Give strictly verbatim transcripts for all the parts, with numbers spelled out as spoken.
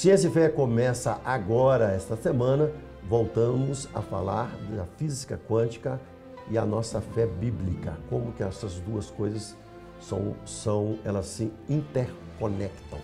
Ciência e Fé começa agora, esta semana. Voltamos a falar da física quântica e a nossa fé bíblica. Como que essas duas coisas são, são elas se interconectam.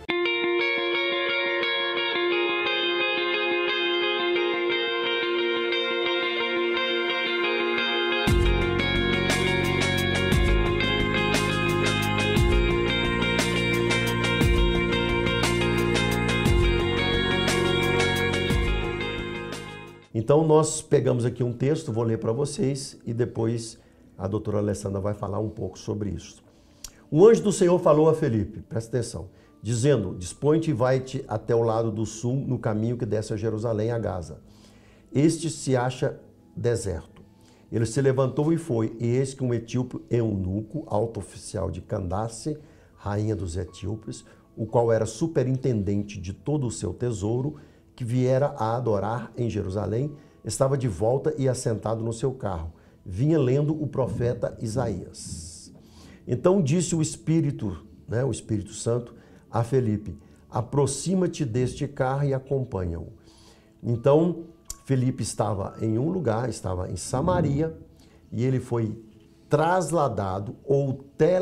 Então, nós pegamos aqui um texto, vou ler para vocês e depois a doutora Alessandra vai falar um pouco sobre isso. O anjo do Senhor falou a Felipe, presta atenção, dizendo, dispõe-te e vai-te até o lado do sul, no caminho que desce a Jerusalém, a Gaza. Este se acha deserto. Ele se levantou e foi, e eis que um etíope eunuco, alto oficial de Candace, rainha dos etíopes, o qual era superintendente de todo o seu tesouro, que viera a adorar em Jerusalém, estava de volta e assentado no seu carro. Vinha lendo o profeta Isaías. Então disse o Espírito, né, o Espírito Santo, a Felipe, aproxima-te deste carro e acompanha-o. Então, Felipe estava em um lugar, estava em Samaria, e ele foi trasladado ou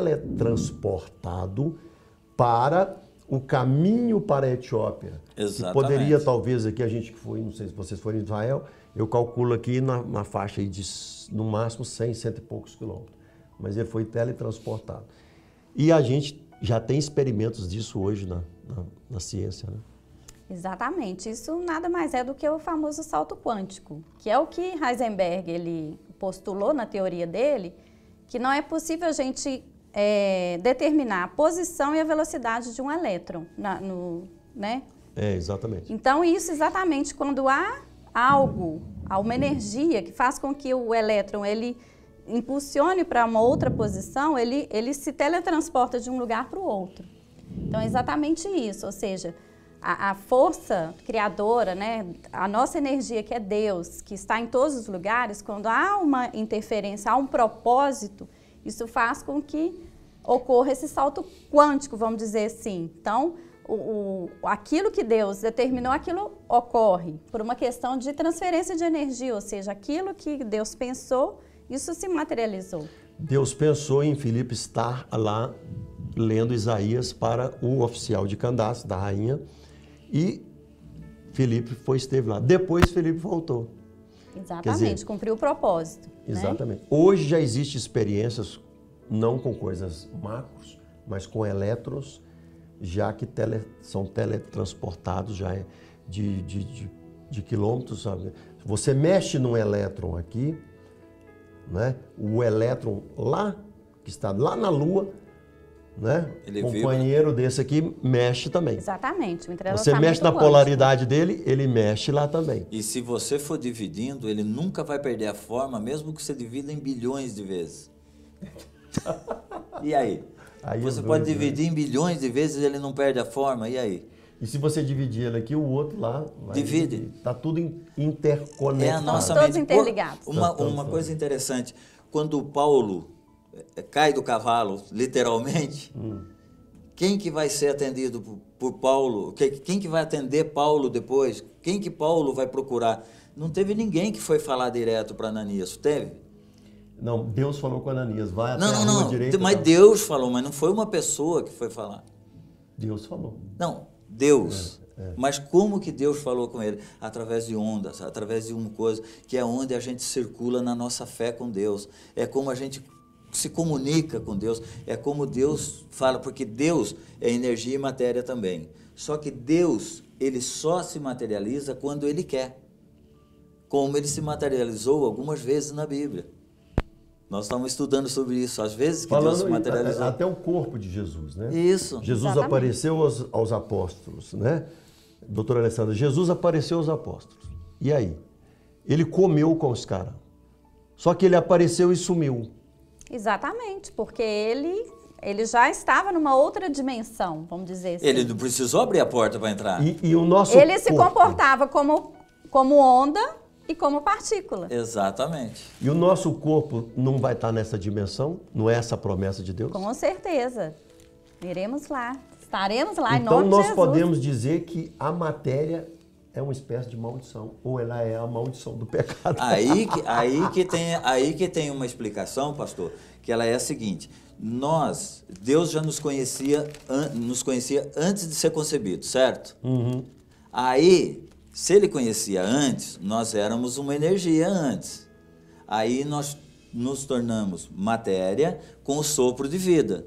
teletransportado para o caminho para a Etiópia. Exatamente. Que poderia, talvez, aqui a gente que foi, não sei se vocês forem em Israel, eu calculo aqui na, na faixa aí de, no máximo, cem, cento e poucos quilômetros. Mas ele foi teletransportado. E a gente já tem experimentos disso hoje na, na, na ciência, né? Exatamente. Isso nada mais é do que o famoso salto quântico, que é o que Heisenberg ele postulou na teoria dele, que não é possível a gente é, determinar a posição e a velocidade de um elétron, na, no, né? É, exatamente. Então, isso exatamente quando há algo, há uma energia que faz com que o elétron ele impulsione para uma outra posição, ele, ele se teletransporta de um lugar para o outro. Então, é exatamente isso, ou seja, a, a força criadora, né, a nossa energia que é Deus, que está em todos os lugares, quando há uma interferência, há um propósito, isso faz com que ocorra esse salto quântico, vamos dizer assim. Então, o, o, aquilo que Deus determinou, aquilo ocorre por uma questão de transferência de energia, ou seja, aquilo que Deus pensou, isso se materializou. Deus pensou em Filipe estar lá lendo Isaías para o oficial de Candace, da rainha, e Filipe foi, esteve lá. Depois Filipe voltou. Exatamente, dizer, cumpriu o propósito. Exatamente. Né? Hoje já existem experiências, não com coisas macros, mas com elétrons, já que tele, são teletransportados já de, de, de, de quilômetros. Sabe? Você mexe num elétron aqui, né? O elétron lá, que está lá na Lua, né? Ele companheiro vibra. Desse aqui mexe também. Exatamente. O você mexe na polaridade dele, ele mexe lá também. E se você for dividindo, ele nunca vai perder a forma, mesmo que você divida em bilhões de vezes. E aí? aí você pode doido, dividir né? em bilhões de vezes e ele não perde a forma, e aí? E se você dividir ele aqui, o outro lá... Vai Divide. Está tudo interconectado. É a nossa todos mente. interligados. Uma, uma coisa interessante, quando o Paulo cai do cavalo, literalmente, hum. quem que vai ser atendido por, por Paulo? Quem que vai atender Paulo depois? Quem que Paulo vai procurar? Não teve ninguém que foi falar direto para Ananias, teve? Não, Deus falou com Ananias, vai até não, a não, rua não. direita. Mas tá? Deus falou, mas não foi uma pessoa que foi falar. Deus falou. Não, Deus. É, é. Mas como que Deus falou com ele? Através de ondas, através de uma coisa, que é onde a gente circula na nossa fé com Deus. É como a gente se comunica com Deus, é como Deus fala, porque Deus é energia e matéria também. Só que Deus, ele só se materializa quando ele quer. Como ele se materializou algumas vezes na Bíblia. Nós estamos estudando sobre isso, às vezes que Falando Deus se materializou. Até o corpo de Jesus, né? Isso. Jesus Exatamente. apareceu aos, aos apóstolos, né? Doutora Alessandra, Jesus apareceu aos apóstolos. E aí? Ele comeu com os caras. Só que ele apareceu e sumiu. Exatamente, porque ele, ele já estava numa outra dimensão, vamos dizer assim. Ele não precisou abrir a porta para entrar. E, e o nosso Ele corpo, se comportava como, como onda e como partícula. Exatamente. E o nosso corpo não vai estar nessa dimensão? Não é essa a promessa de Deus? Com certeza. Iremos lá. Estaremos lá em Então nome de nós Jesus. podemos dizer que a matéria é uma espécie de maldição, ou ela é a maldição do pecado. Aí que, aí que, tem, aí que tem uma explicação, pastor, que ela é a seguinte: nós, Deus já nos conhecia, an, nos conhecia antes de ser concebido, certo? Uhum. Aí, se ele conhecia antes, nós éramos uma energia antes. Aí nós nos tornamos matéria com o sopro de vida.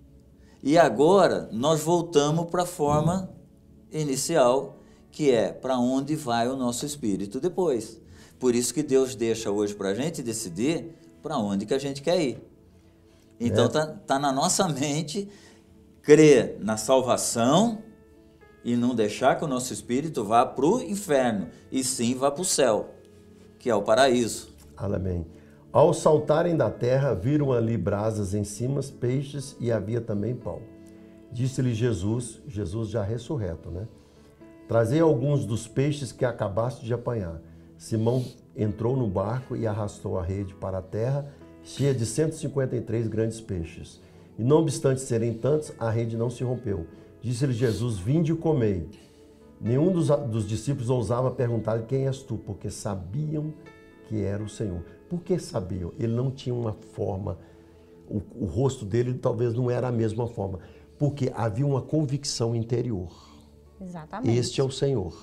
E agora nós voltamos para a forma inicial, que é para onde vai o nosso espírito depois. Por isso que Deus deixa hoje para a gente decidir para onde que a gente quer ir. Então está é. tá na nossa mente crer na salvação e não deixar que o nosso espírito vá para o inferno, e sim vá para o céu, que é o paraíso. Amém. Ao saltarem da terra, viram ali brasas em cima, peixes, e havia também pão. Disse-lhe Jesus, Jesus já ressurreto, né? Trazei alguns dos peixes que acabaste de apanhar. Simão entrou no barco e arrastou a rede para a terra, cheia de cento e cinquenta e três grandes peixes. E não obstante serem tantos, a rede não se rompeu. Disse-lhe Jesus, vinde e comei. Nenhum dos, dos discípulos ousava perguntar-lhe, quem és tu? Porque sabiam que era o Senhor. Por que sabiam? Ele não tinha uma forma, o, o rosto dele talvez não era a mesma forma, porque havia uma convicção interior. Exatamente. Este é o Senhor.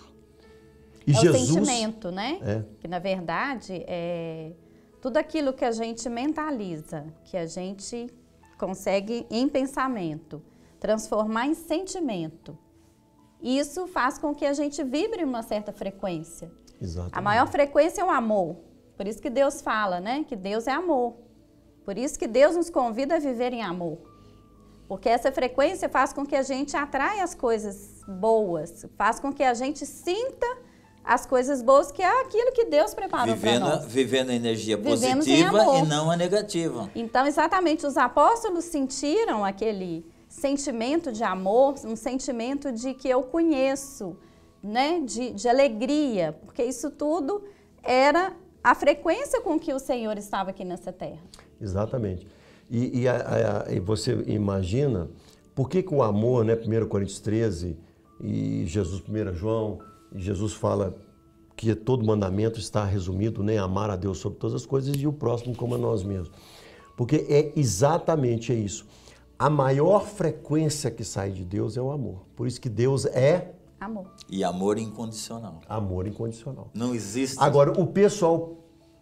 E é Jesus, o sentimento, né? É. Que, na verdade, é tudo aquilo que a gente mentaliza, que a gente consegue, em pensamento, transformar em sentimento. Isso faz com que a gente vibre uma certa frequência. Exatamente. A maior frequência é o amor. Por isso que Deus fala, né? Que Deus é amor. Por isso que Deus nos convida a viver em amor. Porque essa frequência faz com que a gente atraia as coisas boas, faz com que a gente sinta as coisas boas, que é aquilo que Deus preparou para nós. Vivendo a energia Vivemos positiva e não a negativa. Então, exatamente, os apóstolos sentiram aquele sentimento de amor, um sentimento de que eu conheço, né? de, de alegria, porque isso tudo era a frequência com que o Senhor estava aqui nessa terra. Exatamente. E, e, a, a, e você imagina por que, que o amor, né, primeira Coríntios treze, e Jesus, primeira João, e Jesus fala que todo mandamento está resumido, né, amar a Deus sobre todas as coisas e o próximo como a nós mesmos. Porque é exatamente isso. A maior frequência que sai de Deus é o amor. Por isso que Deus é... Amor. E amor incondicional. Amor incondicional. Não existe... Agora, o pessoal...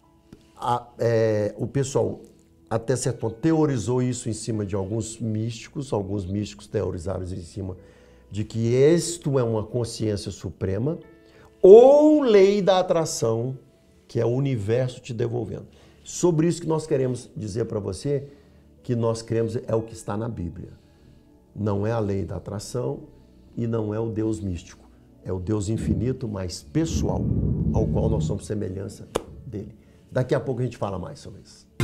A, é, o pessoal... até certo ponto, teorizou isso em cima de alguns místicos, alguns místicos teorizaram em cima de que isto é uma consciência suprema ou lei da atração, que é o universo te devolvendo. Sobre isso que nós queremos dizer para você, que nós queremos é o que está na Bíblia. Não é a lei da atração e não é o Deus místico. É o Deus infinito, mas pessoal, ao qual nós somos semelhança dele. Daqui a pouco a gente fala mais sobre isso.